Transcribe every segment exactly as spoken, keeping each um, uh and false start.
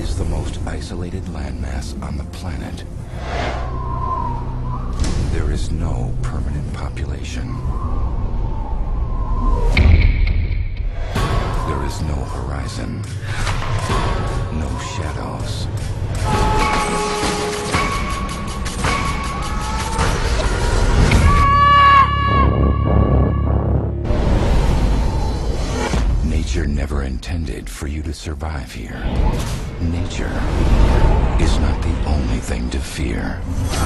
is the most isolated landmass on the planet. There is no permanent population. There is no horizon. No shadows. Nature never intended for you to survive here. Nature is not the only thing to fear.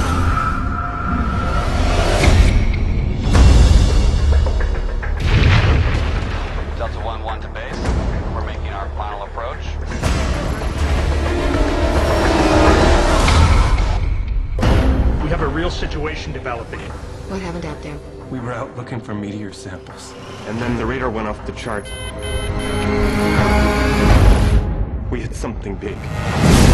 Delta one one to base. We're making our final approach. We have a real situation developing. What happened out there? We were out looking for meteor samples, and then the radar went off the chart. We hit something big.